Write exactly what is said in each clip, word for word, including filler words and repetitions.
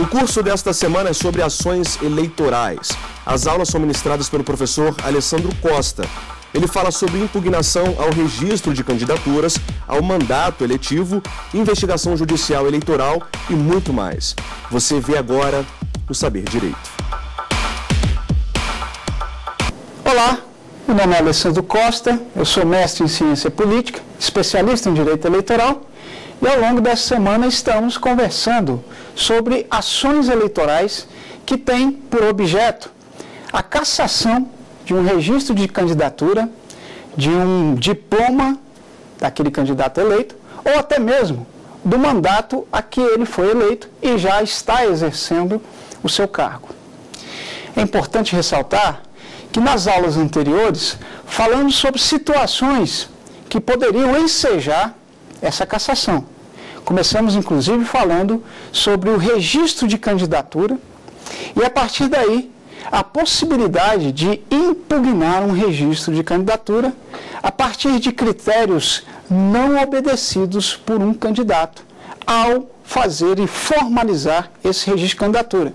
curso desta semana é sobre ações eleitorais. As aulas são ministradas pelo professor Alessandro Costa. Ele fala sobre impugnação ao registro de candidaturas, ao mandato eletivo, investigação judicial eleitoral e muito mais. Você vê agora o Saber Direito. Olá, meu nome é Alessandro Costa, eu sou mestre em Ciência Política, especialista em Direito Eleitoral, e ao longo dessa semana estamos conversando sobre ações eleitorais que têm por objeto a cassação de um registro de candidatura, de um diploma daquele candidato eleito, ou até mesmo do mandato a que ele foi eleito e já está exercendo o seu cargo. É importante ressaltar que nas aulas anteriores falamos sobre situações que poderiam ensejar essa cassação. Começamos, inclusive, falando sobre o registro de candidatura e, a partir daí, a possibilidade de impugnar um registro de candidatura a partir de critérios não obedecidos por um candidato ao fazer e formalizar esse registro de candidatura.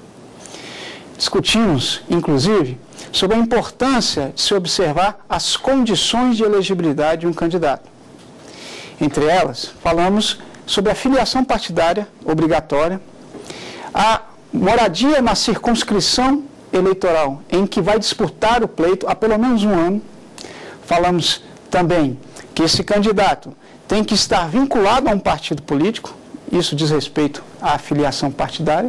Discutimos, inclusive, sobre a importância de se observar as condições de elegibilidade de um candidato. Entre elas, falamos sobre a filiação partidária obrigatória, a moradia na circunscrição eleitoral em que vai disputar o pleito há pelo menos um ano. Falamos também que esse candidato tem que estar vinculado a um partido político, isso diz respeito à filiação partidária.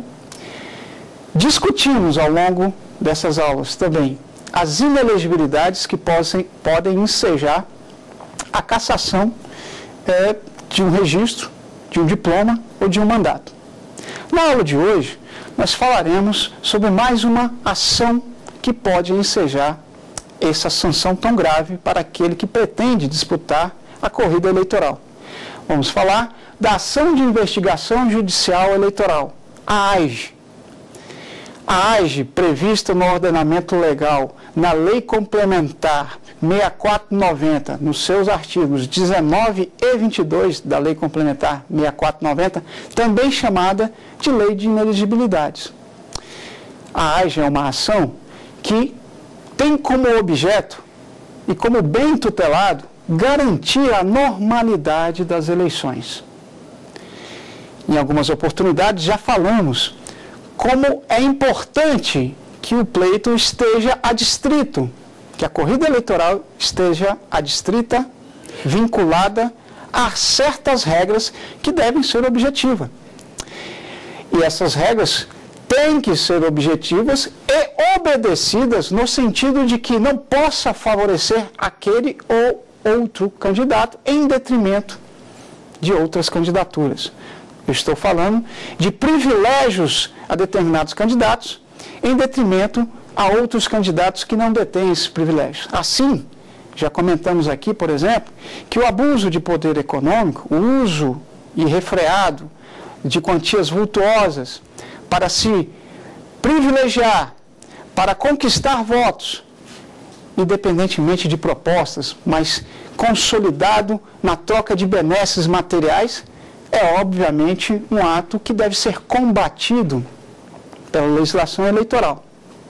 Discutimos ao longo dessas aulas também as inelegibilidades que possam, podem ensejar a cassação é, de um registro, de um diploma ou de um mandato. Na aula de hoje, nós falaremos sobre mais uma ação que pode ensejar essa sanção tão grave para aquele que pretende disputar a corrida eleitoral. Vamos falar da Ação de Investigação Judicial Eleitoral, a A I G. A A I G, prevista no ordenamento legal, na Lei Complementar sessenta e quatro noventa, nos seus artigos dezenove e vinte e dois da Lei Complementar sessenta e quatro noventa, também chamada de Lei de Inelegibilidades. A A I G é uma ação que tem como objeto e como bem tutelado garantir a normalidade das eleições. Em algumas oportunidades já falamos como é importante que o pleito esteja adstrito, que a corrida eleitoral esteja adstrita, vinculada a certas regras que devem ser objetivas. E essas regras têm que ser objetivas e obedecidas no sentido de que não possa favorecer aquele ou outro candidato em detrimento de outras candidaturas. Eu estou falando de privilégios a determinados candidatos em detrimento a outros candidatos que não detêm esses privilégios. Assim, já comentamos aqui, por exemplo, que o abuso de poder econômico, o uso irrefreado de quantias vultuosas para se privilegiar, para conquistar votos, independentemente de propostas, mas consolidado na troca de benesses materiais, é obviamente um ato que deve ser combatido pela legislação eleitoral.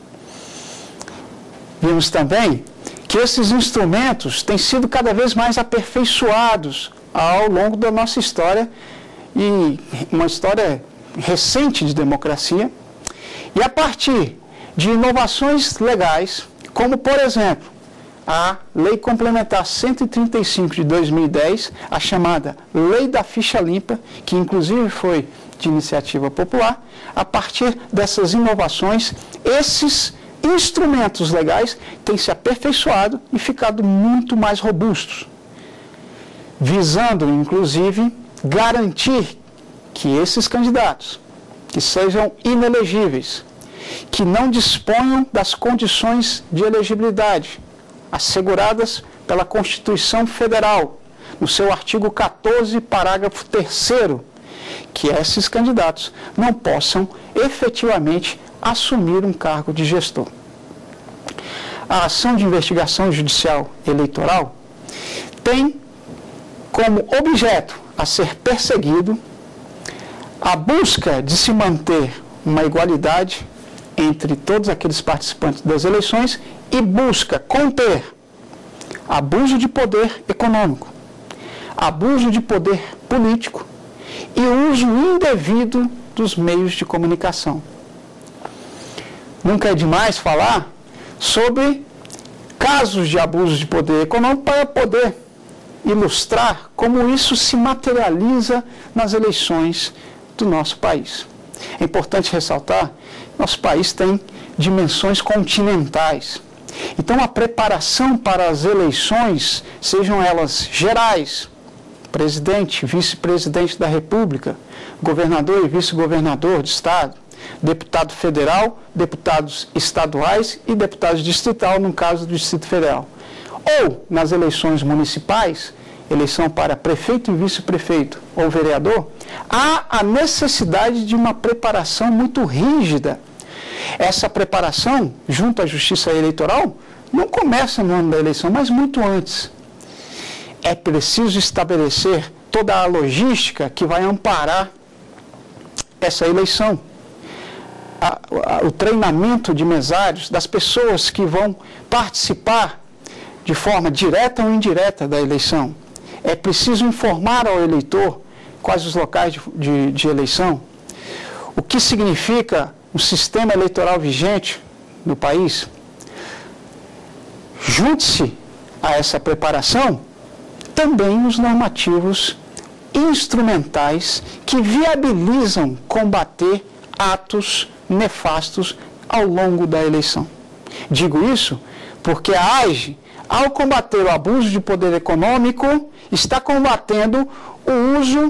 Vimos também que esses instrumentos têm sido cada vez mais aperfeiçoados ao longo da nossa história, e uma história recente de democracia, e a partir de inovações legais, como, por exemplo, a Lei Complementar cento e trinta e cinco de dois mil e dez, a chamada Lei da Ficha Limpa, que inclusive foi de iniciativa popular. A partir dessas inovações, esses instrumentos legais têm se aperfeiçoado e ficado muito mais robustos, visando, inclusive, garantir que esses candidatos, que sejam inelegíveis, que não disponham das condições de elegibilidade asseguradas pela Constituição Federal, no seu artigo quatorze, parágrafo terceiro, que esses candidatos não possam efetivamente assumir um cargo de gestor. A ação de investigação judicial eleitoral tem como objeto a ser perseguido a busca de se manter uma igualdade entre todos aqueles participantes das eleições e busca conter abuso de poder econômico, abuso de poder político e uso indevido dos meios de comunicação. Nunca é demais falar sobre casos de abuso de poder econômico para poder ilustrar como isso se materializa nas eleições do nosso país. É importante ressaltar que nosso país tem dimensões continentais. Então, a preparação para as eleições, sejam elas gerais, presidente, vice-presidente da República, governador e vice-governador de estado, deputado federal, deputados estaduais e deputados distrital, no caso do Distrito Federal. Ou, nas eleições municipais, eleição para prefeito e vice-prefeito ou vereador, há a necessidade de uma preparação muito rígida. Essa preparação, junto à Justiça Eleitoral, não começa no ano da eleição, mas muito antes. É preciso estabelecer toda a logística que vai amparar essa eleição. A, a, o treinamento de mesários, das pessoas que vão participar de forma direta ou indireta da eleição. É preciso informar ao eleitor quais os locais de, de, de eleição, o que significa o sistema eleitoral vigente no país. Junte-se a essa preparação também os normativos instrumentais que viabilizam combater atos nefastos ao longo da eleição. Digo isso porque a A G E, ao combater o abuso de poder econômico, está combatendo o uso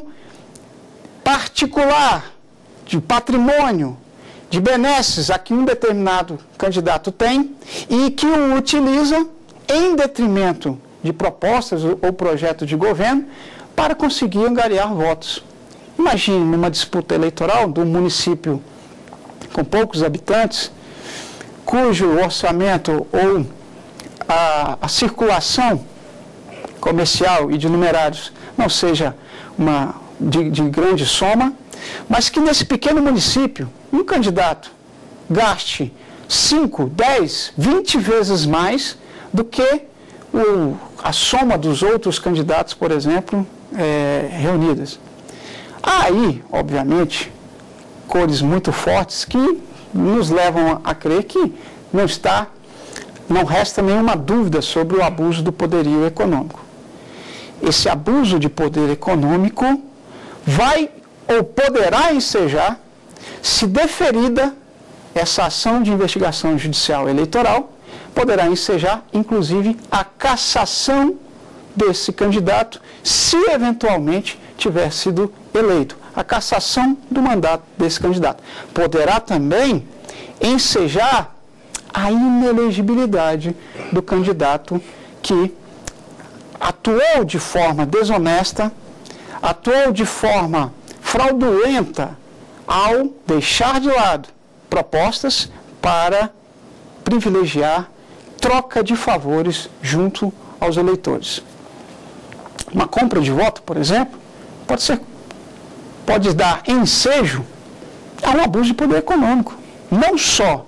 particular de patrimônio, de benesses a que um determinado candidato tem e que o utiliza em detrimento de propostas ou projetos de governo para conseguir angariar votos. Imagine numa disputa eleitoral de um município com poucos habitantes, cujo orçamento ou a, a circulação comercial e de numerários não seja uma de, de grande soma, mas que nesse pequeno município um candidato gaste cinco, dez, vinte vezes mais do que o, a soma dos outros candidatos, por exemplo, é, reunidas. Há aí, obviamente, cores muito fortes que nos levam a crer que não está, não resta nenhuma dúvida sobre o abuso do poderio econômico. Esse abuso de poder econômico vai ou poderá ensejar, se deferida essa ação de investigação judicial eleitoral, poderá ensejar, inclusive, a cassação desse candidato, se eventualmente tiver sido eleito. A cassação do mandato desse candidato. Poderá também ensejar a inelegibilidade do candidato que atuou de forma desonesta, atuou de forma fraudulenta ao deixar de lado propostas para privilegiar troca de favores junto aos eleitores. Uma compra de voto, por exemplo, pode ser, pode dar ensejo a um abuso de poder econômico. Não só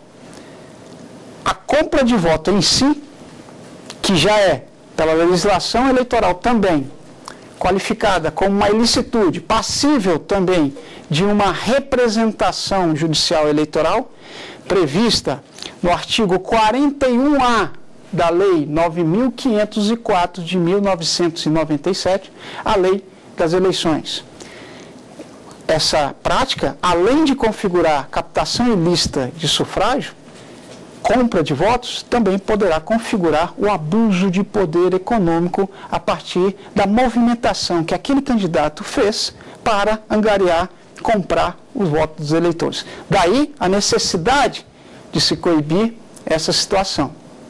a compra de voto em si, que já é, pela legislação eleitoral também, qualificada como uma ilicitude, passível também de uma representação judicial eleitoral, prevista no artigo quarenta e um A da Lei nove mil quinhentos e quatro de mil novecentos e noventa e sete, a Lei das Eleições. Essa prática, além de configurar captação ilícita de sufrágio, compra de votos, também poderá configurar o abuso de poder econômico a partir da movimentação que aquele candidato fez para angariar, comprar os votos dos eleitores. Daí a necessidade de se coibir essa situação.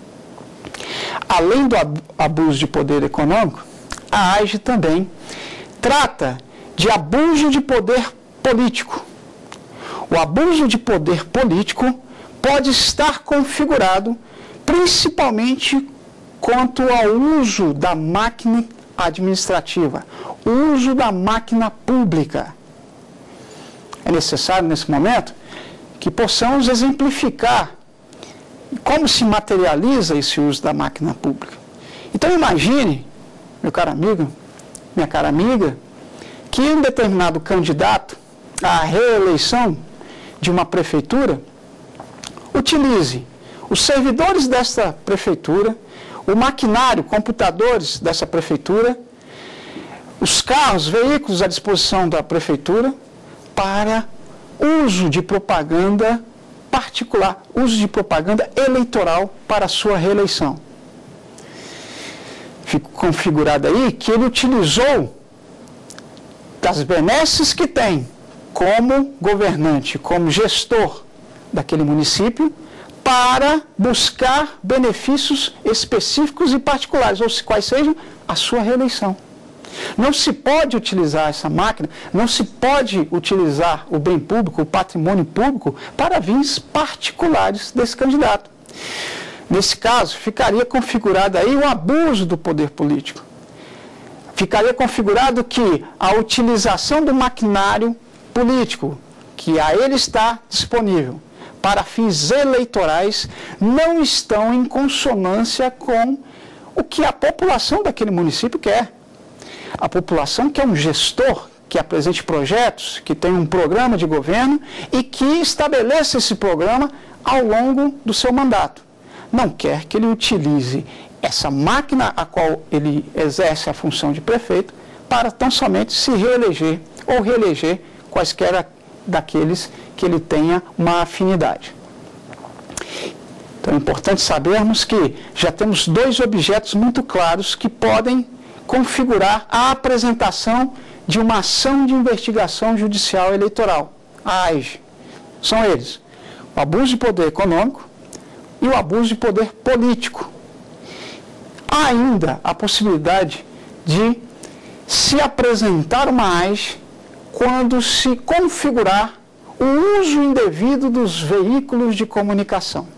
Além do abuso de poder econômico, a A G E também trata de abuso de poder político. O abuso de poder político pode estar configurado principalmente quanto ao uso da máquina administrativa, o uso da máquina pública. É necessário, nesse momento, que possamos exemplificar como se materializa esse uso da máquina pública. Então imagine, meu caro amigo, minha cara amiga, que um determinado candidato à reeleição de uma prefeitura utilize os servidores dessa prefeitura, o maquinário, computadores dessa prefeitura, os carros, veículos à disposição da prefeitura para uso de propaganda particular, uso de propaganda eleitoral para a sua reeleição. Fica configurado aí que ele utilizou das benesses que tem como governante, como gestor daquele município, para buscar benefícios específicos e particulares, ou quais sejam a sua reeleição. Não se pode utilizar essa máquina, não se pode utilizar o bem público, o patrimônio público, para fins particulares desse candidato. Nesse caso, ficaria configurado aí um abuso do poder político. Ficaria configurado que a utilização do maquinário político, que a ele está disponível para fins eleitorais, não estão em consonância com o que a população daquele município quer. A população quer um gestor que apresente projetos, que tenha um programa de governo e que estabeleça esse programa ao longo do seu mandato. Não quer que ele utilize essa máquina a qual ele exerce a função de prefeito para tão somente se reeleger ou reeleger quaisquer daqueles que ele tenha uma afinidade. Então é importante sabermos que já temos dois objetos muito claros que podem configurar a apresentação de uma ação de investigação judicial eleitoral, a A G. São eles: o abuso de poder econômico e o abuso de poder político. Há ainda a possibilidade de se apresentar uma A G quando se configurar o uso indevido dos veículos de comunicação.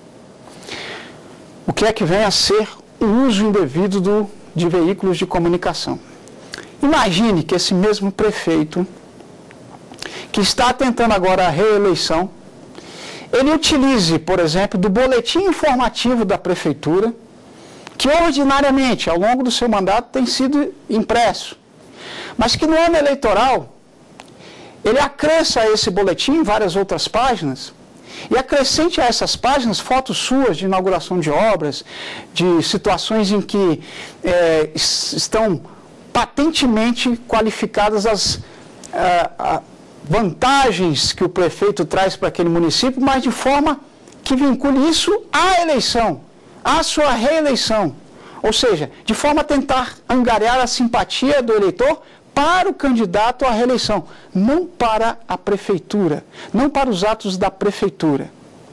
O que é que vem a ser o uso indevido do, de veículos de comunicação? Imagine que esse mesmo prefeito, que está tentando agora a reeleição, ele utilize, por exemplo, do boletim informativo da prefeitura, que ordinariamente, ao longo do seu mandato, tem sido impresso, mas que no ano eleitoral, ele acresça a esse boletim várias outras páginas, e acrescente a essas páginas fotos suas de inauguração de obras, de situações em que é, estão patentemente qualificadas as a, a vantagens que o prefeito traz para aquele município, mas de forma que vincule isso à eleição, à sua reeleição. Ou seja, de forma a tentar angariar a simpatia do eleitor para o candidato à reeleição, não para a prefeitura, não para os atos da prefeitura.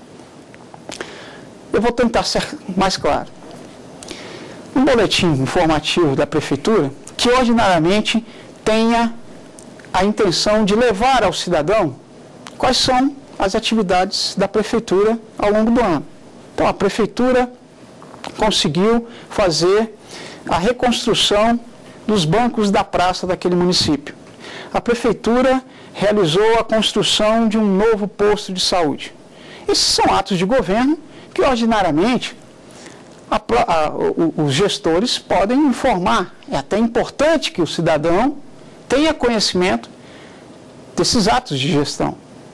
Eu vou tentar ser mais claro. Um boletim informativo da prefeitura, que ordinariamente tenha a intenção de levar ao cidadão quais são as atividades da prefeitura ao longo do ano. Então, a prefeitura conseguiu fazer a reconstrução dos bancos da praça daquele município. A prefeitura realizou a construção de um novo posto de saúde. Esses são atos de governo que, ordinariamente, a, a, os gestores podem informar. É até importante que o cidadão tenha conhecimento desses atos de gestão.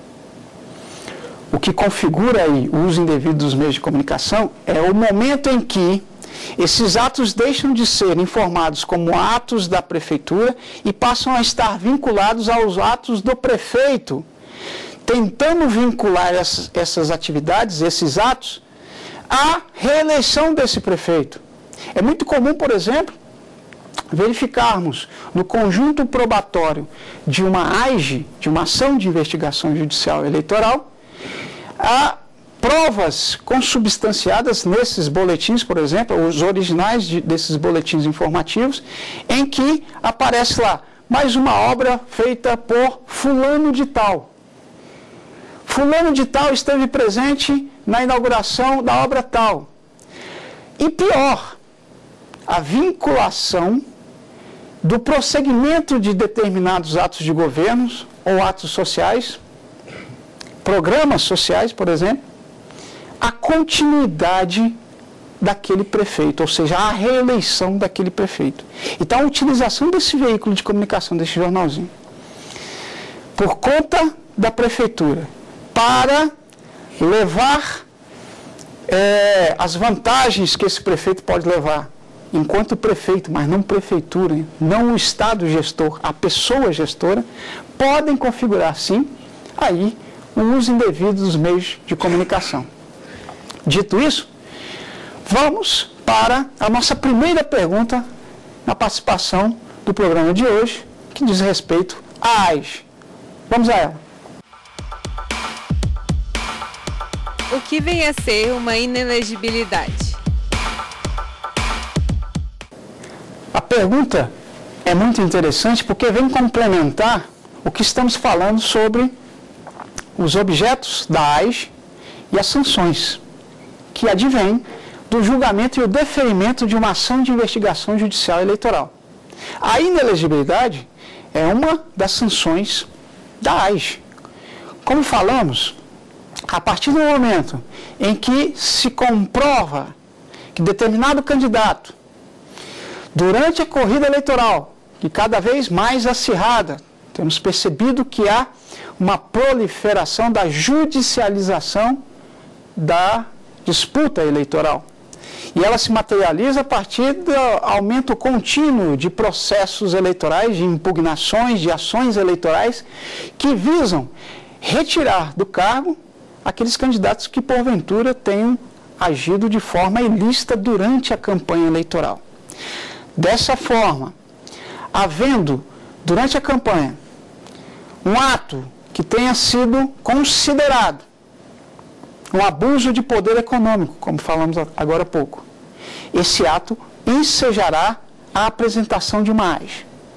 O que configura aí o uso indevido dos meios de comunicação é o momento em que esses atos deixam de ser informados como atos da prefeitura e passam a estar vinculados aos atos do prefeito, tentando vincular essas, essas atividades, esses atos, à reeleição desse prefeito. É muito comum, por exemplo, verificarmos no conjunto probatório de uma A G, de uma ação de investigação judicial eleitoral, a provas consubstanciadas nesses boletins, por exemplo, os originais de, desses boletins informativos, em que aparece lá mais uma obra feita por fulano de tal. Fulano de tal esteve presente na inauguração da obra tal. E pior, a vinculação do prosseguimento de determinados atos de governos ou atos sociais programas sociais, por exemplo, a continuidade daquele prefeito, ou seja, a reeleição daquele prefeito. Então, a utilização desse veículo de comunicação, desse jornalzinho, por conta da prefeitura, para levar é, as vantagens que esse prefeito pode levar, enquanto prefeito, mas não prefeitura, não o Estado gestor, a pessoa gestora, podem configurar, sim, aí o uso indevido dos meios de comunicação. Dito isso, vamos para a nossa primeira pergunta na participação do programa de hoje, que diz respeito à A I S. Vamos a ela. O que vem a ser uma inelegibilidade? A pergunta é muito interessante porque vem complementar o que estamos falando sobre os objetos da A I S e as sanções que advêm do julgamento e o deferimento de uma ação de investigação judicial eleitoral. A inelegibilidade é uma das sanções da A I S. Como falamos, a partir do momento em que se comprova que determinado candidato, durante a corrida eleitoral, que cada vez mais acirrada, temos percebido que há uma proliferação da judicialização da disputa eleitoral. E ela se materializa a partir do aumento contínuo de processos eleitorais, de impugnações, de ações eleitorais, que visam retirar do cargo aqueles candidatos que, porventura, tenham agido de forma ilícita durante a campanha eleitoral. Dessa forma, havendo, durante a campanha, um ato que tenha sido considerado um abuso de poder econômico, como falamos agora há pouco, esse ato ensejará a apresentação de uma A I S.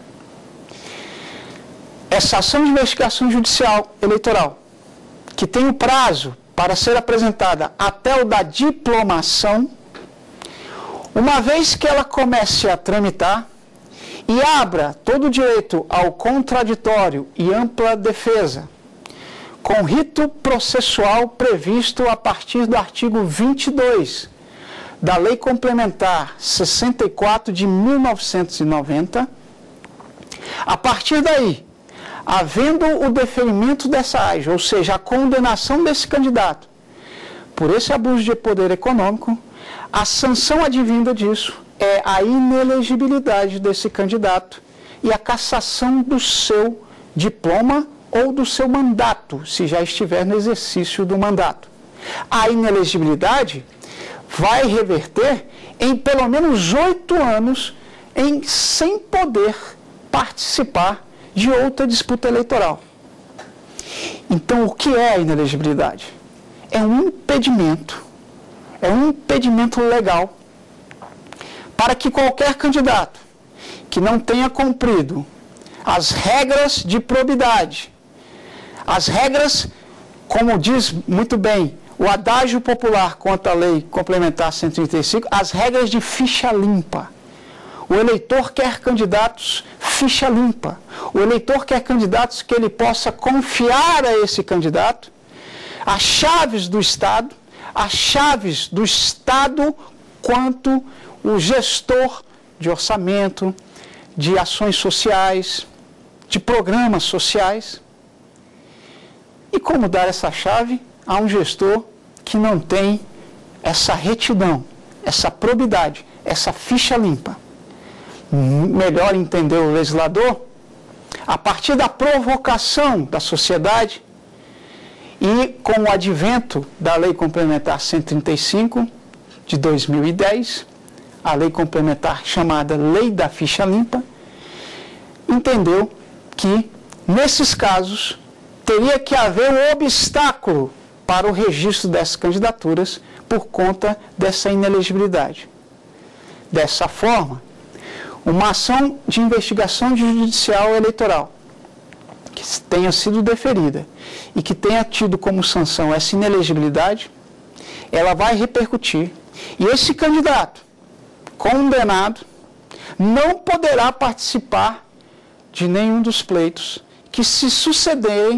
Essa ação de investigação judicial eleitoral, que tem o prazo para ser apresentada até o da diplomação, uma vez que ela comece a tramitar e abra todo o direito ao contraditório e ampla defesa, com rito processual previsto a partir do artigo vinte e dois da Lei Complementar sessenta e quatro de mil novecentos e noventa, a partir daí, havendo o deferimento dessa A I S, ou seja, a condenação desse candidato por esse abuso de poder econômico, a sanção advinda disso é a inelegibilidade desse candidato e a cassação do seu diploma ou do seu mandato, se já estiver no exercício do mandato. A inelegibilidade vai reverter em pelo menos oito anos em sem poder participar de outra disputa eleitoral. Então, o que é a inelegibilidade? É um impedimento, é um impedimento legal para que qualquer candidato que não tenha cumprido as regras de probidade, as regras, como diz muito bem o adágio popular quanto à Lei Complementar cento e trinta e cinco, as regras de ficha limpa. O eleitor quer candidatos ficha limpa. O eleitor quer candidatos que ele possa confiar a esse candidato as chaves do Estado, as chaves do Estado quanto o gestor de orçamento, de ações sociais, de programas sociais. E como dar essa chave a um gestor que não tem essa retidão, essa probidade, essa ficha limpa? Melhor entender o legislador, a partir da provocação da sociedade e com o advento da Lei Complementar cento e trinta e cinco de dois mil e dez, a lei complementar chamada Lei da Ficha Limpa, entendeu que, nesses casos, teria que haver um obstáculo para o registro dessas candidaturas por conta dessa inelegibilidade. Dessa forma, uma ação de investigação judicial eleitoral que tenha sido deferida e que tenha tido como sanção essa inelegibilidade, ela vai repercutir e esse candidato condenado não poderá participar de nenhum dos pleitos que se sucederem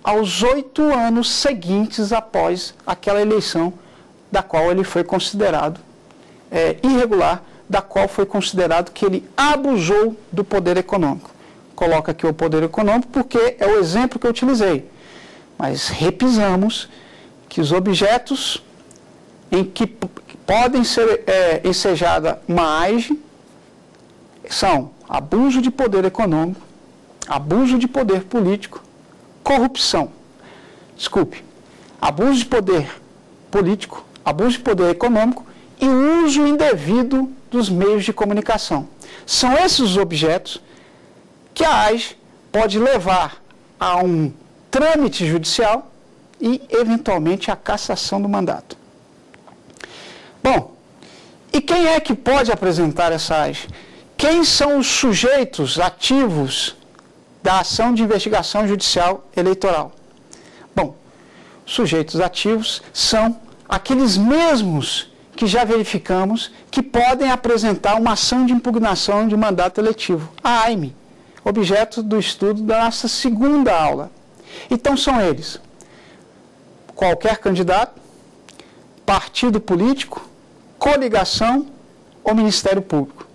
aos oito anos seguintes após aquela eleição da qual ele foi considerado é, irregular, da qual foi considerado que ele abusou do poder econômico. Coloca aqui o poder econômico porque é o exemplo que eu utilizei. Mas repisamos que os objetos em que podem ser é, ensejada uma A I G são abuso de poder econômico, abuso de poder político, corrupção, desculpe, abuso de poder político, abuso de poder econômico e uso indevido dos meios de comunicação. São esses os objetos que a A I G pode levar a um trâmite judicial e, eventualmente, a cassação do mandato. Bom, e quem é que pode apresentar essa A I G? Quem são os sujeitos ativos da ação de investigação judicial eleitoral? Bom, sujeitos ativos são aqueles mesmos que já verificamos que podem apresentar uma ação de impugnação de mandato eletivo, a A I M E, objeto do estudo da nossa segunda aula. Então são eles: qualquer candidato, partido político, coligação ou Ministério Público.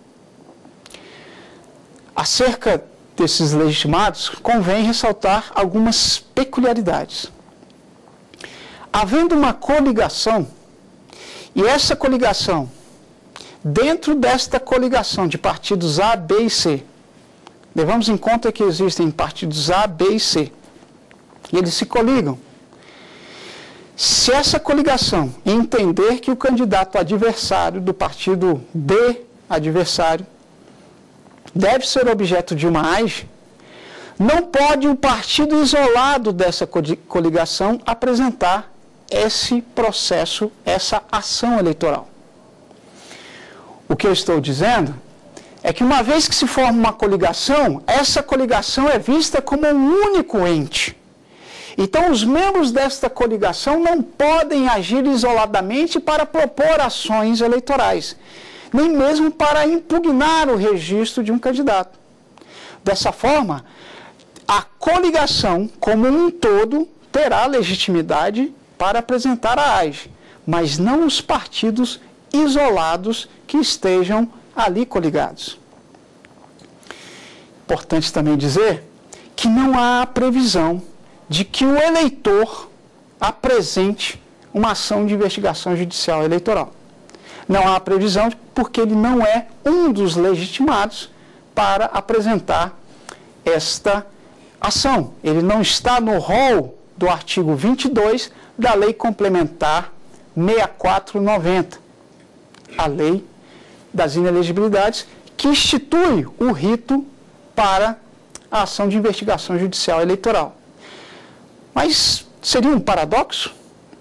Acerca desses legitimados, convém ressaltar algumas peculiaridades. Havendo uma coligação, e essa coligação, dentro desta coligação de partidos A, B e C, levamos em conta que existem partidos A, B e C, e eles se coligam. Se essa coligação entender que o candidato adversário do partido B, adversário, deve ser objeto de uma A I G, não pode o partido isolado dessa coligação apresentar esse processo, essa ação eleitoral. O que eu estou dizendo é que uma vez que se forma uma coligação, essa coligação é vista como um único ente. Então, os membros desta coligação não podem agir isoladamente para propor ações eleitorais, nem mesmo para impugnar o registro de um candidato. Dessa forma, a coligação como um todo terá legitimidade para apresentar a A I G, mas não os partidos isolados que estejam ali coligados. Importante também dizer que não há previsão de que o eleitor apresente uma ação de investigação judicial eleitoral. Não há previsão porque ele não é um dos legitimados para apresentar esta ação. Ele não está no rol do artigo vinte e dois da Lei Complementar sessenta e quatro noventa, a Lei das Inelegibilidades, que institui o rito para a ação de investigação judicial eleitoral. Mas seria um paradoxo?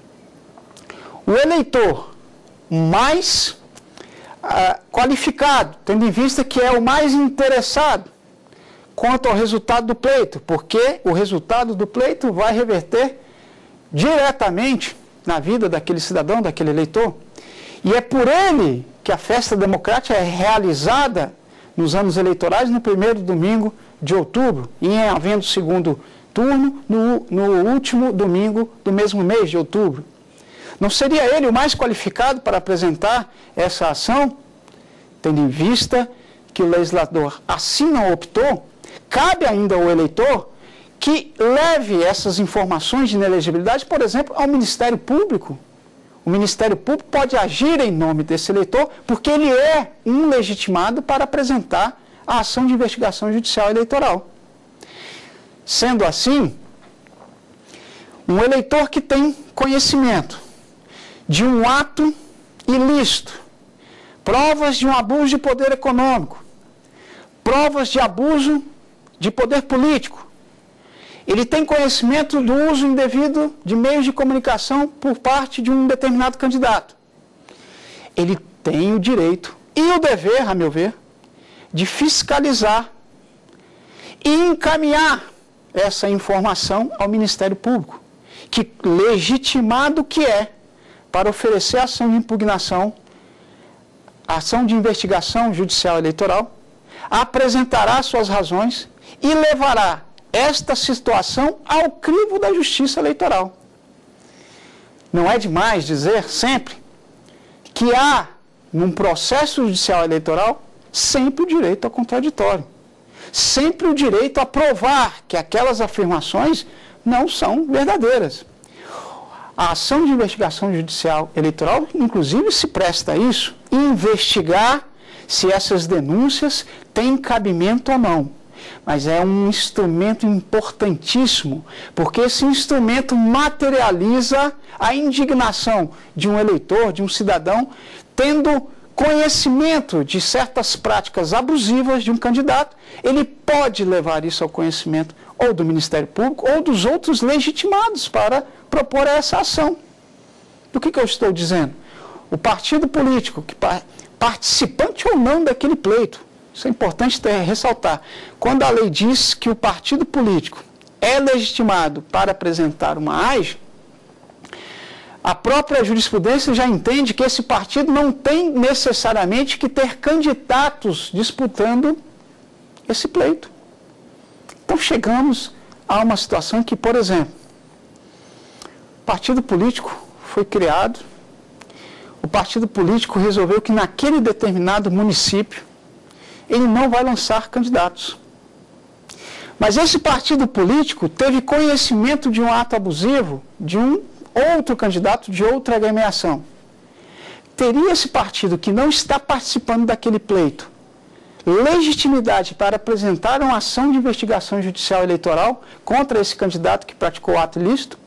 O eleitor mais uh, qualificado, tendo em vista que é o mais interessado quanto ao resultado do pleito, porque o resultado do pleito vai reverter diretamente na vida daquele cidadão, daquele eleitor, e é por ele que a festa democrática é realizada nos anos eleitorais no primeiro domingo de outubro, e em havendo segundo turno no, no último domingo do mesmo mês de outubro. Não seria ele o mais qualificado para apresentar essa ação? Tendo em vista que o legislador assim não optou, cabe ainda ao eleitor que leve essas informações de inelegibilidade, por exemplo, ao Ministério Público. O Ministério Público pode agir em nome desse eleitor porque ele é um legitimado para apresentar a ação de investigação judicial eleitoral. Sendo assim, um eleitor que tem conhecimento de um ato ilícito, provas de um abuso de poder econômico, provas de abuso de poder político, ele tem conhecimento do uso indevido de meios de comunicação por parte de um determinado candidato. Ele tem o direito e o dever, a meu ver, de fiscalizar e encaminhar essa informação ao Ministério Público, que legitimado que é para oferecer ação de impugnação, ação de investigação judicial eleitoral, apresentará suas razões e levará esta situação ao crivo da Justiça Eleitoral. Não é demais dizer sempre que há, num processo judicial eleitoral, sempre o direito ao contraditório. Sempre o direito a provar que aquelas afirmações não são verdadeiras. A ação de investigação judicial eleitoral, inclusive, se presta a isso, investigar se essas denúncias têm cabimento ou não. Mas é um instrumento importantíssimo, porque esse instrumento materializa a indignação de um eleitor, de um cidadão, tendo conhecimento de certas práticas abusivas de um candidato. Ele pode levar isso ao conhecimento ou do Ministério Público ou dos outros legitimados para propor essa ação. Do que, que eu estou dizendo? O partido político, que participante ou não daquele pleito, isso é importante ter, ressaltar. Quando a lei diz que o partido político é legitimado para apresentar uma A G, a própria jurisprudência já entende que esse partido não tem necessariamente que ter candidatos disputando esse pleito. Então chegamos a uma situação que, por exemplo, o partido político foi criado, o partido político resolveu que naquele determinado município ele não vai lançar candidatos. Mas esse partido político teve conhecimento de um ato abusivo de um outro candidato de outra agremiação. Teria esse partido que não está participando daquele pleito legitimidade para apresentar uma ação de investigação judicial eleitoral contra esse candidato que praticou o ato ilícito?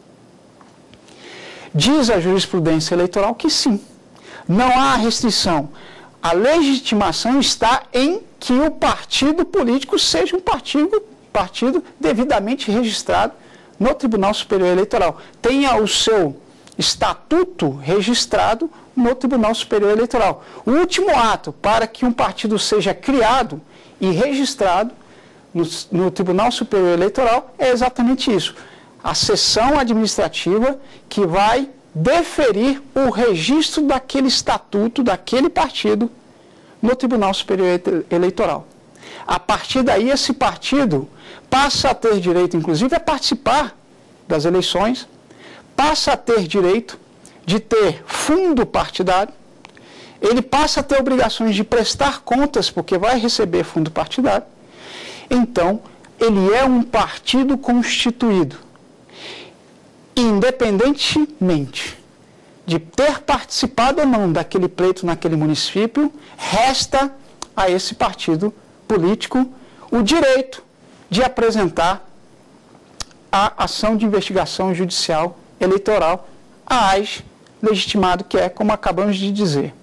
Diz a jurisprudência eleitoral que sim. Não há restrição. A legitimação está em que o partido político seja um partido, partido devidamente registrado no Tribunal Superior Eleitoral. Tenha o seu estatuto registrado no Tribunal Superior Eleitoral. O último ato para que um partido seja criado e registrado no, no Tribunal Superior Eleitoral é exatamente isso. A sessão administrativa que vai deferir o registro daquele estatuto, daquele partido, no Tribunal Superior Eleitoral. A partir daí, esse partido passa a ter direito, inclusive, a participar das eleições, passa a ter direito de ter fundo partidário, ele passa a ter obrigações de prestar contas, porque vai receber fundo partidário. Então, ele é um partido constituído. Independentemente de ter participado ou não daquele pleito naquele município, resta a esse partido político o direito de apresentar a ação de investigação judicial eleitoral, a A G, legitimado que é, como acabamos de dizer.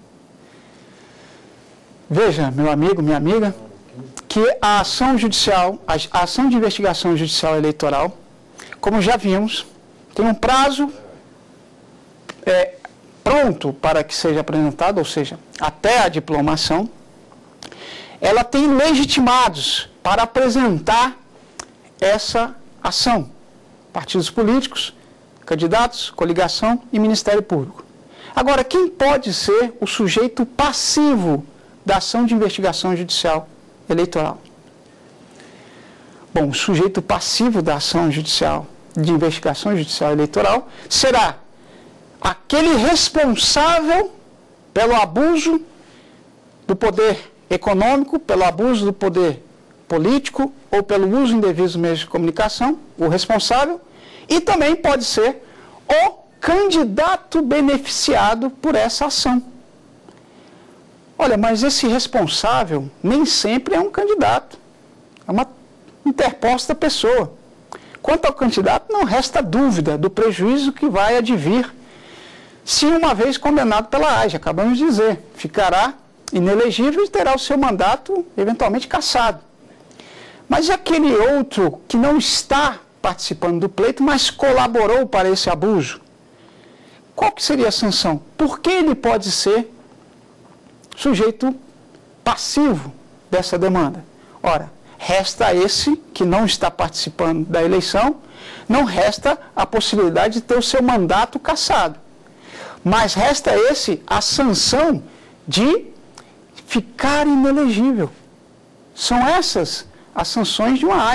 Veja, meu amigo, minha amiga, que a ação judicial, a ação de investigação judicial eleitoral, como já vimos, tem um prazo é, pronto para que seja apresentado, ou seja, até a diplomação. Ela tem legitimados para apresentar essa ação. Partidos políticos, candidatos, coligação e Ministério Público. Agora, quem pode ser o sujeito passivo da ação de investigação judicial eleitoral? Bom, o sujeito passivo da ação judicial de investigação judicial eleitoral será aquele responsável pelo abuso do poder econômico, pelo abuso do poder político ou pelo uso indevido dos meios de comunicação, o responsável, e também pode ser o candidato beneficiado por essa ação. Olha, mas esse responsável nem sempre é um candidato, é uma interposta pessoa. Quanto ao candidato, não resta dúvida do prejuízo que vai advir se uma vez condenado pela A G, acabamos de dizer, ficará inelegível e terá o seu mandato eventualmente cassado. Mas aquele outro que não está participando do pleito, mas colaborou para esse abuso, qual que seria a sanção? Por que ele pode ser sujeito passivo dessa demanda? Ora, resta a esse que não está participando da eleição, não resta a possibilidade de ter o seu mandato cassado. Mas resta a esse a sanção de ficar inelegível. São essas as sanções de uma A G.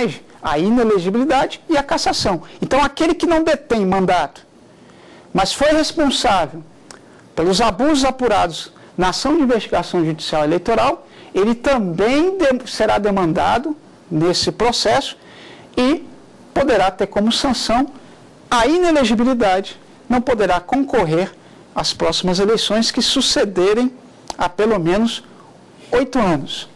a inelegibilidade e a cassação. Então, aquele que não detém mandato, mas foi responsável pelos abusos apurados na ação de investigação judicial eleitoral, ele também de, será demandado nesse processo e poderá ter como sanção a inelegibilidade, não poderá concorrer às próximas eleições que sucederem há pelo menos oito anos.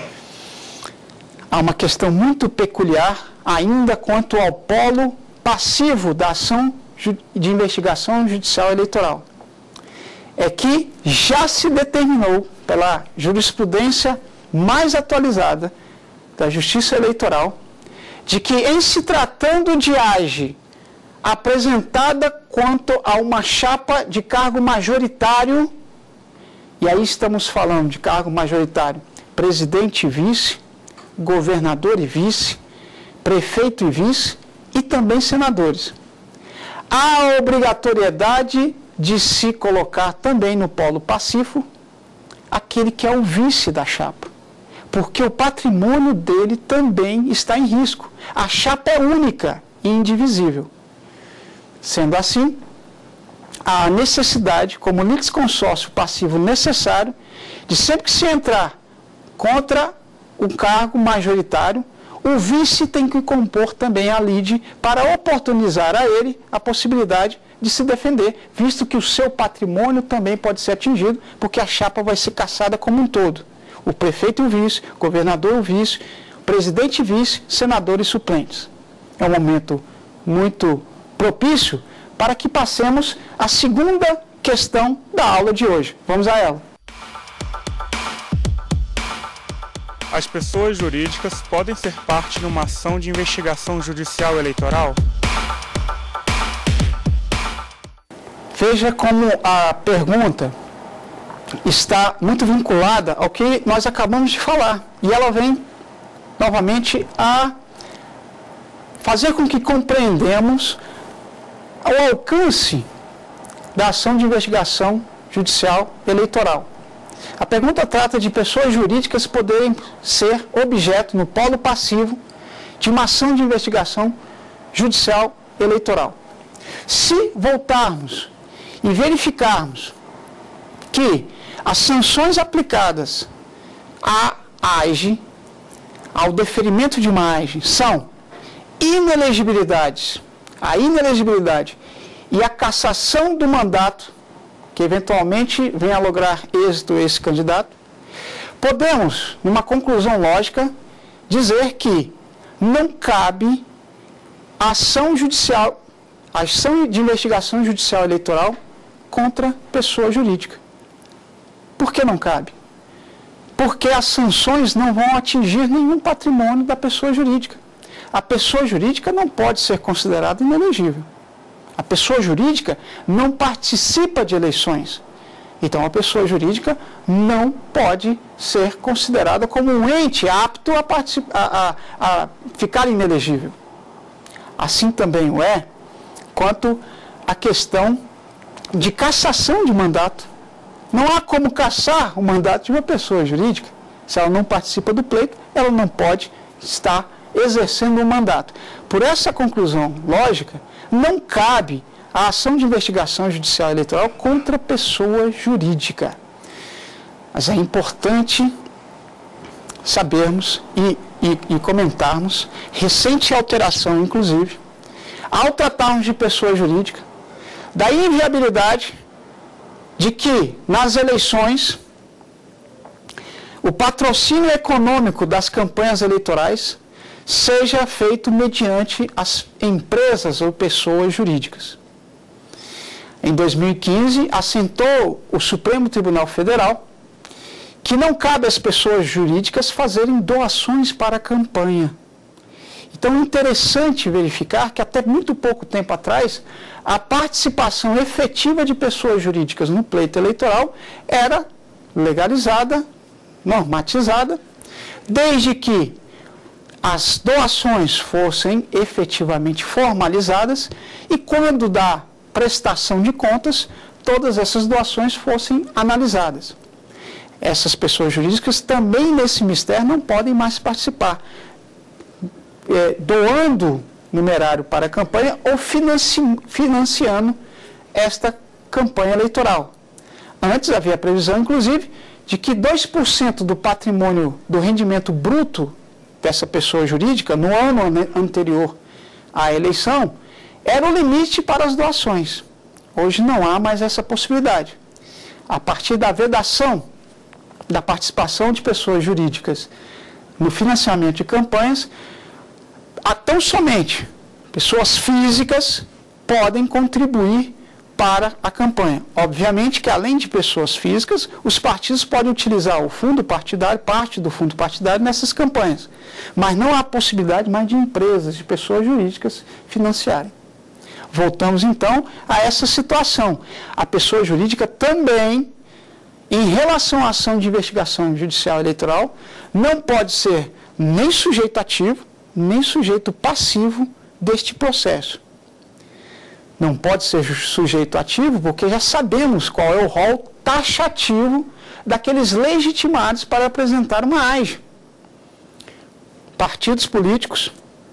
Há uma questão muito peculiar ainda quanto ao polo passivo da ação de investigação judicial eleitoral. É que já se determinou pela jurisprudência mais atualizada da Justiça Eleitoral de que, em se tratando de A G apresentada quanto a uma chapa de cargo majoritário, e aí estamos falando de cargo majoritário, presidente e vice, governador e vice, prefeito e vice e também senadores. Há a obrigatoriedade de se colocar também no polo passivo aquele que é o vice da chapa, porque o patrimônio dele também está em risco. A chapa é única e indivisível. Sendo assim, há a necessidade, como litisconsórcio passivo necessário, de sempre que se entrar contra um cargo majoritário, o vice tem que compor também a lide para oportunizar a ele a possibilidade de se defender, visto que o seu patrimônio também pode ser atingido, porque a chapa vai ser cassada como um todo. O prefeito e o vice, o governador e o vice, o presidente e vice, senadores e suplentes. É um momento muito propício para que passemos à segunda questão da aula de hoje. Vamos a ela. As pessoas jurídicas podem ser parte de uma ação de investigação judicial eleitoral? Veja como a pergunta está muito vinculada ao que nós acabamos de falar. E ela vem, novamente, a fazer com que compreendamos o alcance da ação de investigação judicial eleitoral. A pergunta trata de pessoas jurídicas poderem ser objeto, no polo passivo, de uma ação de investigação judicial eleitoral. Se voltarmos e verificarmos que as sanções aplicadas à A G, ao deferimento de uma A G, são inelegibilidades, a inelegibilidade e a cassação do mandato, que eventualmente venha a lograr êxito esse candidato, podemos, numa conclusão lógica, dizer que não cabe a ação judicial, a ação de investigação judicial eleitoral contra pessoa jurídica. Por que não cabe? Porque as sanções não vão atingir nenhum patrimônio da pessoa jurídica. A pessoa jurídica não pode ser considerada inelegível. A pessoa jurídica não participa de eleições. Então, a pessoa jurídica não pode ser considerada como um ente apto a, a, a, a ficar inelegível. Assim também o é quanto à questão de cassação de mandato. Não há como cassar o mandato de uma pessoa jurídica. Se ela não participa do pleito, ela não pode estar exercendo um mandato. Por essa conclusão lógica, não cabe a ação de investigação judicial eleitoral contra pessoa jurídica. Mas é importante sabermos e, e, e comentarmos, recente alteração, inclusive, ao tratarmos de pessoa jurídica, da inviabilidade de que, nas eleições, o patrocínio econômico das campanhas eleitorais seja feito mediante as empresas ou pessoas jurídicas. Em dois mil e quinze, assentou o Supremo Tribunal Federal que não cabe às pessoas jurídicas fazerem doações para a campanha. Então é interessante verificar que até muito pouco tempo atrás, a participação efetiva de pessoas jurídicas no pleito eleitoral era legalizada, normatizada, desde que as doações fossem efetivamente formalizadas e quando da prestação de contas, todas essas doações fossem analisadas. Essas pessoas jurídicas também nesse mistério não podem mais participar. é, doando numerário para a campanha ou financi, financiando esta campanha eleitoral. Antes havia a previsão, inclusive, de que dois por cento do patrimônio, do rendimento bruto dessa pessoa jurídica, no ano anterior à eleição, era o limite para as doações. Hoje não há mais essa possibilidade. A partir da vedação da participação de pessoas jurídicas no financiamento de campanhas, há tão somente pessoas físicas podem contribuir para a campanha. Obviamente que, além de pessoas físicas, os partidos podem utilizar o fundo partidário, parte do fundo partidário, nessas campanhas. Mas não há possibilidade mais de empresas, de pessoas jurídicas financiarem. Voltamos, então, a essa situação. A pessoa jurídica também, em relação à ação de investigação judicial eleitoral, não pode ser nem sujeito ativo, nem sujeito passivo deste processo. Não pode ser sujeito ativo, porque já sabemos qual é o rol taxativo daqueles legitimados para apresentar uma A G. Partidos políticos,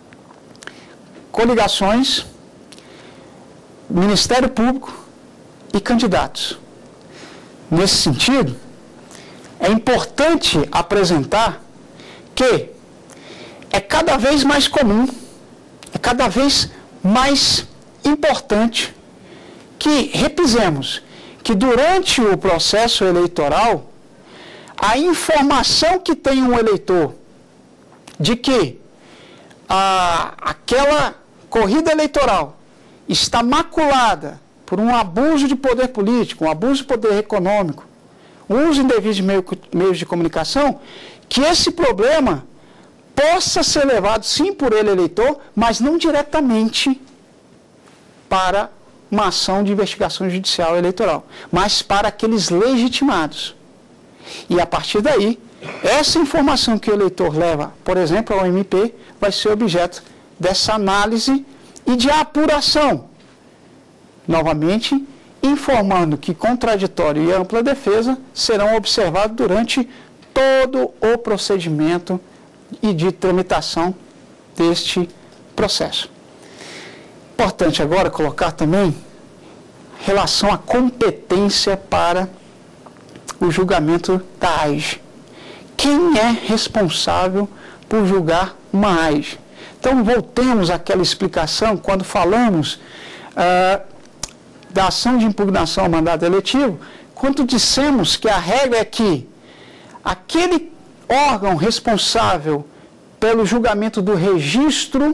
coligações, Ministério Público e candidatos. Nesse sentido, é importante apresentar que é cada vez mais comum, é cada vez mais importante que repisemos que durante o processo eleitoral, a informação que tem um eleitor de que a, aquela corrida eleitoral está maculada por um abuso de poder político, um abuso de poder econômico, um uso indevido de meio, meios de comunicação, que esse problema possa ser levado, sim, por ele, eleitor, mas não diretamente para uma ação de investigação judicial eleitoral, mas para aqueles legitimados. E, a partir daí, essa informação que o eleitor leva, por exemplo, ao M P, vai ser objeto dessa análise e de apuração. Novamente, informando que contraditório e ampla defesa serão observados durante todo o procedimento e de tramitação deste processo. Importante agora colocar também relação à competência para o julgamento da A G. Quem é responsável por julgar uma A G? Então, voltemos àquela explicação quando falamos ah, da ação de impugnação ao mandato eletivo, quando dissemos que a regra é que aquele órgão responsável pelo julgamento do registro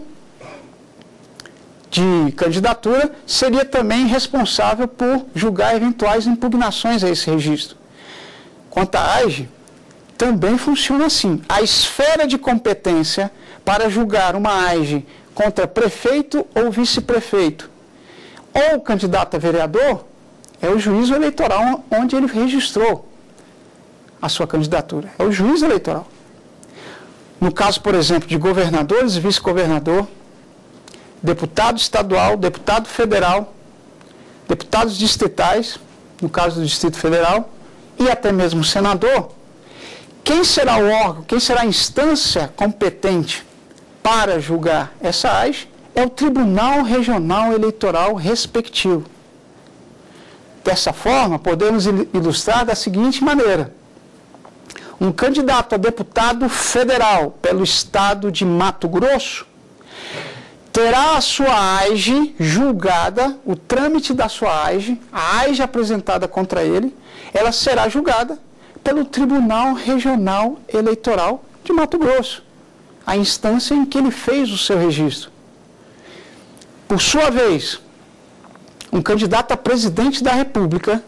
de candidatura seria também responsável por julgar eventuais impugnações a esse registro. Quanto à A G, também funciona assim. A esfera de competência para julgar uma A G contra prefeito ou vice-prefeito ou candidato a vereador é o juízo eleitoral onde ele registrou a sua candidatura. É o juízo eleitoral. No caso, por exemplo, de governadores e vice-governador, deputado estadual, deputado federal, deputados distritais, no caso do Distrito Federal, e até mesmo senador, quem será o órgão, quem será a instância competente para julgar essa A G é o Tribunal Regional Eleitoral respectivo. Dessa forma, podemos ilustrar da seguinte maneira. Um candidato a deputado federal pelo estado de Mato Grosso terá a sua A G julgada, o trâmite da sua A G, a A G apresentada contra ele, ela será julgada pelo Tribunal Regional Eleitoral de Mato Grosso, a instância em que ele fez o seu registro. Por sua vez, um candidato a presidente da República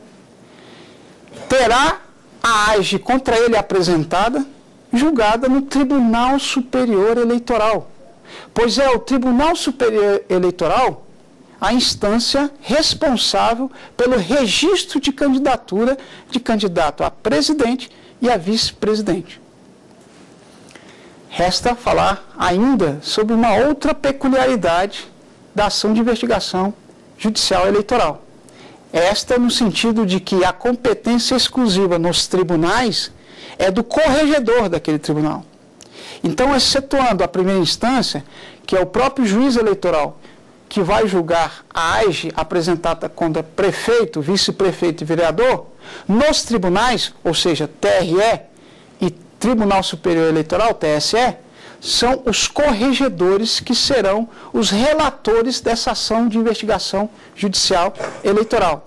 terá a A G contra ele apresentada, julgada no Tribunal Superior Eleitoral, pois é o Tribunal Superior Eleitoral a instância responsável pelo registro de candidatura de candidato a presidente e a vice-presidente. Resta falar ainda sobre uma outra peculiaridade da ação de investigação judicial eleitoral. Esta no sentido de que a competência exclusiva nos tribunais é do corregedor daquele tribunal. Então, excetuando a primeira instância, que é o próprio juiz eleitoral que vai julgar a A I G apresentada contra prefeito, vice-prefeito e vereador, nos tribunais, ou seja, T R E e Tribunal Superior Eleitoral, T S E, são os corregedores que serão os relatores dessa ação de investigação judicial eleitoral.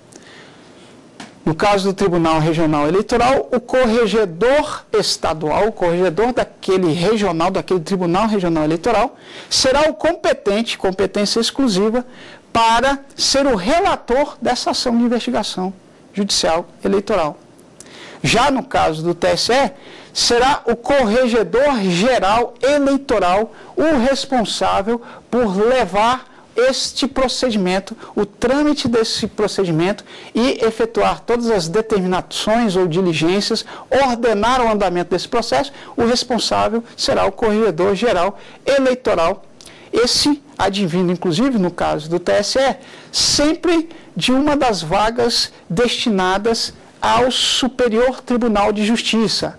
No caso do Tribunal Regional Eleitoral, o corregedor estadual, o corregedor daquele regional, daquele Tribunal Regional Eleitoral, será o competente, competência exclusiva, para ser o relator dessa ação de investigação judicial eleitoral. Já no caso do T S E, será o corregedor geral eleitoral o responsável por levar este procedimento, o trâmite desse procedimento e efetuar todas as determinações ou diligências, ordenar o andamento desse processo. O responsável será o corregedor geral eleitoral, esse advindo, inclusive, no caso do T S E, sempre de uma das vagas destinadas ao Superior Tribunal de Justiça.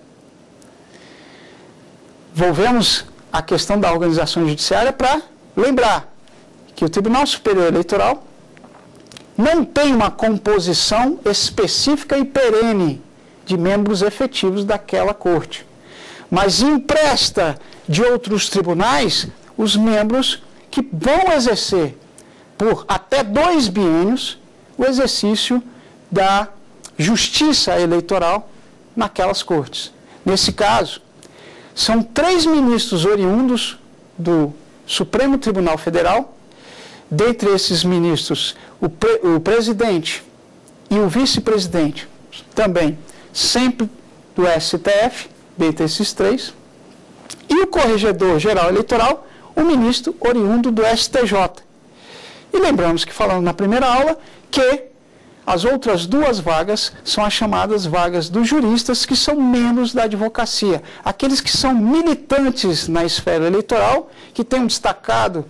Volvemos à questão da organização judiciária para lembrar que o Tribunal Superior Eleitoral não tem uma composição específica e perene de membros efetivos daquela corte, mas empresta de outros tribunais os membros que vão exercer por até dois biênios o exercício da justiça eleitoral naquelas cortes. Nesse caso, são três ministros oriundos do Supremo Tribunal Federal. Dentre esses ministros, o, pre, o presidente e o vice-presidente, também sempre do S T F, dentre esses três, e o corregedor geral eleitoral, o ministro oriundo do S T J. E lembramos que falamos na primeira aula que as outras duas vagas são as chamadas vagas dos juristas, que são membros da advocacia, aqueles que são militantes na esfera eleitoral, que têm um destacado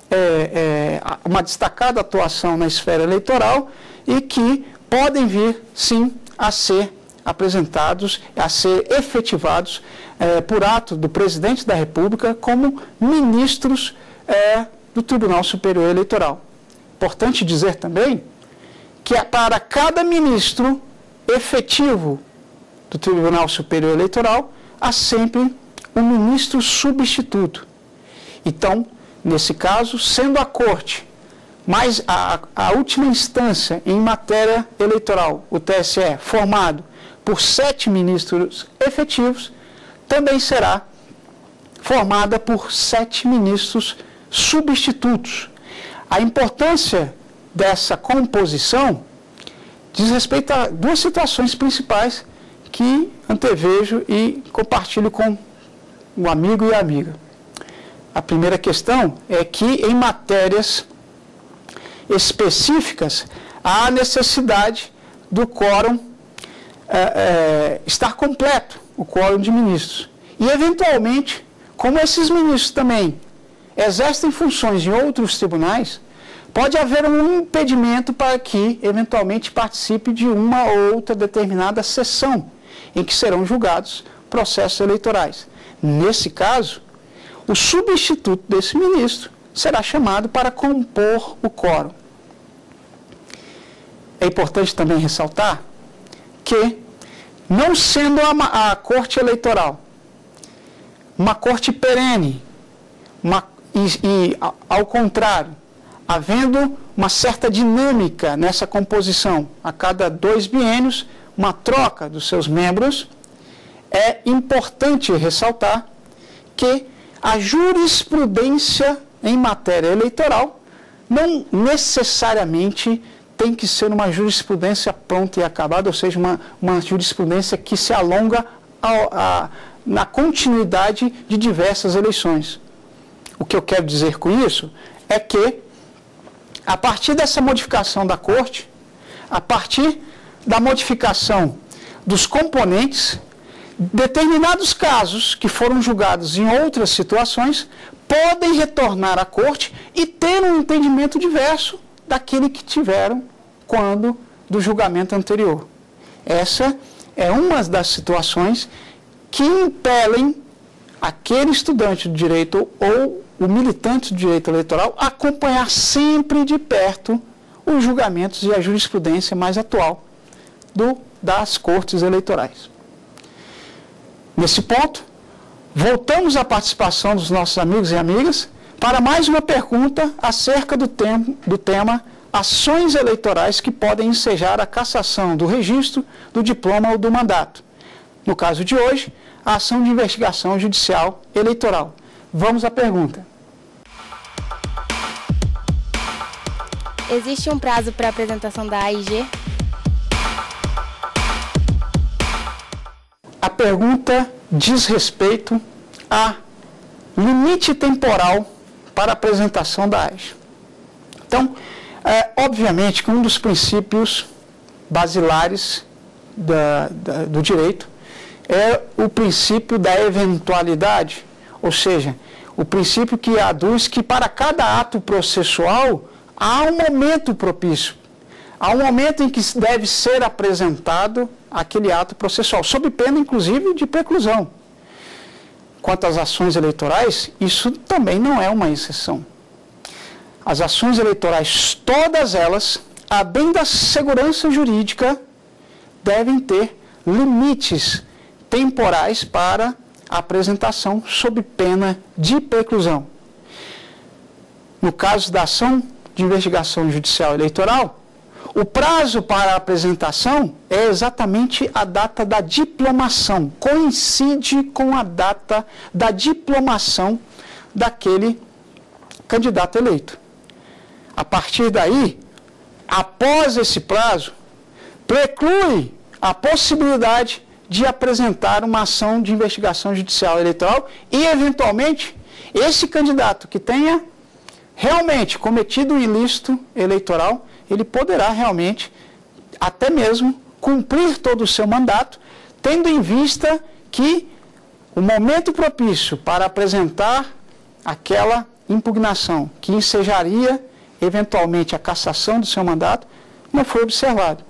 É, é, uma destacada atuação na esfera eleitoral e que podem vir, sim, a ser apresentados, a ser efetivados é, por ato do presidente da República como ministros é, do Tribunal Superior Eleitoral. Importante dizer também que para cada ministro efetivo do Tribunal Superior Eleitoral há sempre um ministro substituto. Então, nesse caso, sendo a Corte, mais a, a última instância em matéria eleitoral, o T S E, formado por sete ministros efetivos, também será formada por sete ministros substitutos. A importância dessa composição diz respeito a duas situações principais que antevejo e compartilho com o amigo e a amiga. A primeira questão é que, em matérias específicas, há necessidade do quórum é, é, estar completo, o quórum de ministros. E, eventualmente, como esses ministros também exercem funções em outros tribunais, pode haver um impedimento para que, eventualmente, participe de uma ou outra determinada sessão em que serão julgados processos eleitorais. Nesse caso, o substituto desse ministro será chamado para compor o quórum. É importante também ressaltar que, não sendo a, a Corte Eleitoral uma corte perene, uma, e, e, ao contrário, havendo uma certa dinâmica nessa composição, a cada dois biênios, uma troca dos seus membros, é importante ressaltar que a jurisprudência em matéria eleitoral não necessariamente tem que ser uma jurisprudência pronta e acabada, ou seja, uma, uma jurisprudência que se alonga ao, a, na continuidade de diversas eleições. O que eu quero dizer com isso é que, a partir dessa modificação da Corte, a partir da modificação dos componentes, determinados casos que foram julgados em outras situações podem retornar à Corte e ter um entendimento diverso daquele que tiveram quando do julgamento anterior. Essa é uma das situações que impelem aquele estudante do direito ou o militante do direito eleitoral acompanhar sempre de perto os julgamentos e a jurisprudência mais atual do, das cortes eleitorais. Nesse ponto, voltamos à participação dos nossos amigos e amigas para mais uma pergunta acerca do, tem, do tema ações eleitorais que podem ensejar a cassação do registro, do diploma ou do mandato. No caso de hoje, a ação de investigação judicial eleitoral. Vamos à pergunta. Existe um prazo para apresentação da A I G? A pergunta diz respeito a limite temporal para a apresentação da A I G. Então, é, obviamente que um dos princípios basilares da, da, do direito é o princípio da eventualidade, ou seja, o princípio que aduz que para cada ato processual há um momento propício, há um momento em que deve ser apresentado aquele ato processual, sob pena, inclusive, de preclusão. Quanto às ações eleitorais, isso também não é uma exceção. As ações eleitorais, todas elas, a bem da segurança jurídica, devem ter limites temporais para a apresentação sob pena de preclusão. No caso da ação de investigação judicial eleitoral, o prazo para a apresentação é exatamente a data da diplomação, coincide com a data da diplomação daquele candidato eleito. A partir daí, após esse prazo, preclui a possibilidade de apresentar uma ação de investigação judicial eleitoral e, eventualmente, esse candidato que tenha realmente cometido um ilícito eleitoral, ele poderá realmente, até mesmo, cumprir todo o seu mandato, tendo em vista que o momento propício para apresentar aquela impugnação que ensejaria, eventualmente, a cassação do seu mandato, não foi observado.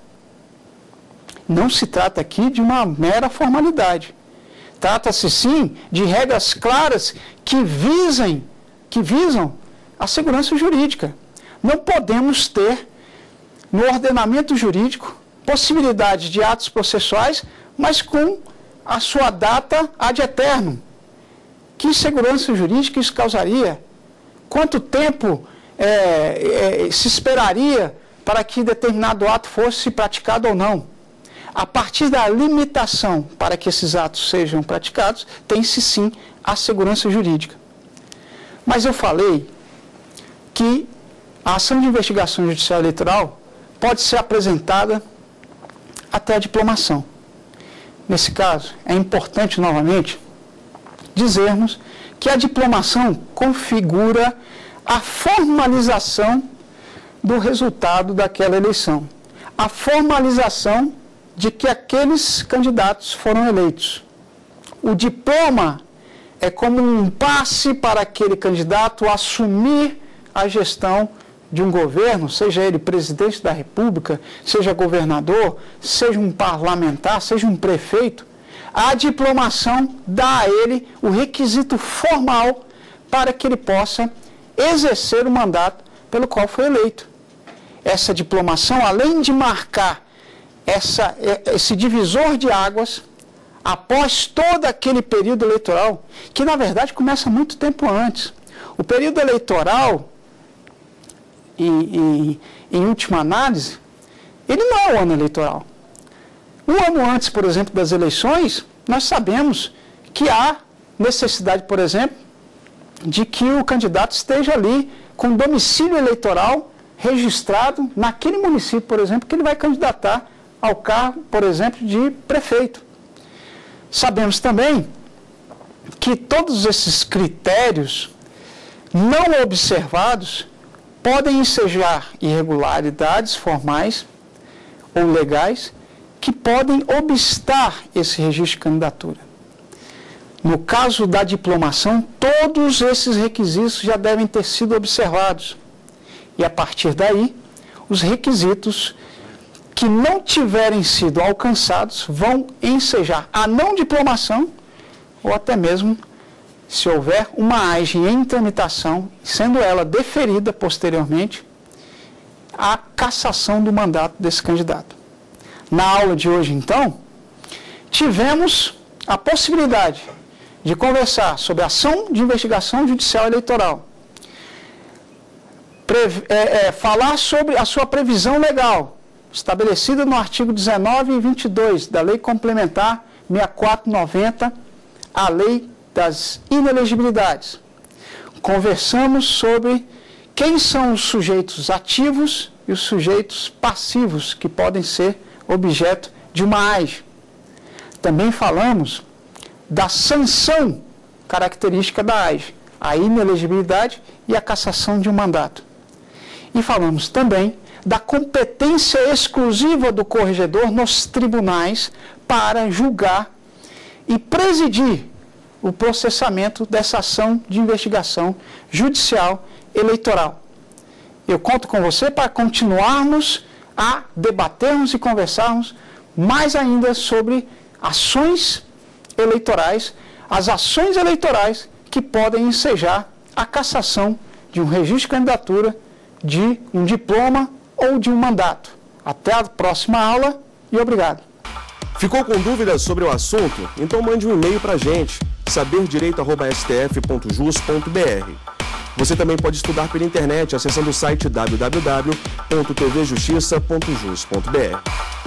Não se trata aqui de uma mera formalidade. Trata-se, sim, de regras claras que visem, que visam a segurança jurídica. Não podemos ter, no ordenamento jurídico, possibilidade de atos processuais, mas com a sua data ad eternum. Que insegurança jurídica isso causaria? Quanto tempo é, é, se esperaria para que determinado ato fosse praticado ou não? A partir da limitação para que esses atos sejam praticados, tem-se sim a segurança jurídica. Mas eu falei que a ação de investigação judicial eleitoral pode ser apresentada até a diplomação. Nesse caso, é importante, novamente, dizermos que a diplomação configura a formalização do resultado daquela eleição. A formalização de que aqueles candidatos foram eleitos. O diploma é como um passe para aquele candidato assumir a gestão de um governo, seja ele presidente da República, seja governador, seja um parlamentar, seja um prefeito. A diplomação dá a ele o requisito formal para que ele possa exercer o mandato pelo qual foi eleito. Essa diplomação, além de marcar essa, esse divisor de águas, após todo aquele período eleitoral, que na verdade começa muito tempo antes. O período eleitoral, em, em, em última análise, ele não é o ano eleitoral. Um ano antes, por exemplo, das eleições, nós sabemos que há necessidade, por exemplo, de que o candidato esteja ali com domicílio eleitoral registrado naquele município, por exemplo, que ele vai candidatar ao cargo, por exemplo, de prefeito. Sabemos também que todos esses critérios não observados podem ensejar irregularidades formais ou legais que podem obstar esse registro de candidatura. No caso da diplomação, todos esses requisitos já devem ter sido observados. E a partir daí, os requisitos que não tiverem sido alcançados vão ensejar a não diplomação ou até mesmo se houver uma A I G em tramitação, sendo ela deferida posteriormente, a cassação do mandato desse candidato. Na aula de hoje, então, tivemos a possibilidade de conversar sobre a ação de investigação judicial eleitoral, Pre- é, é, falar sobre a sua previsão legal, estabelecida no artigo dezenove e vinte e dois da Lei Complementar sessenta e quatro noventa, a Lei das Inelegibilidades. Conversamos sobre quem são os sujeitos ativos e os sujeitos passivos que podem ser objeto de uma A I G. Também falamos da sanção característica da A I G, a inelegibilidade e a cassação de um mandato. E falamos também da competência exclusiva do corregedor nos tribunais para julgar e presidir o processamento dessa ação de investigação judicial eleitoral. Eu conto com você para continuarmos a debatermos e conversarmos mais ainda sobre ações eleitorais, as ações eleitorais que podem ensejar a cassação de um registro de candidatura, de um diploma ou de um mandato. Até a próxima aula e obrigado. Ficou com dúvidas sobre o assunto? Então mande um e-mail para a gente, saber direito arroba s t f ponto jus ponto b r. Você também pode estudar pela internet acessando o site w w w ponto t v justiça ponto jus ponto b r.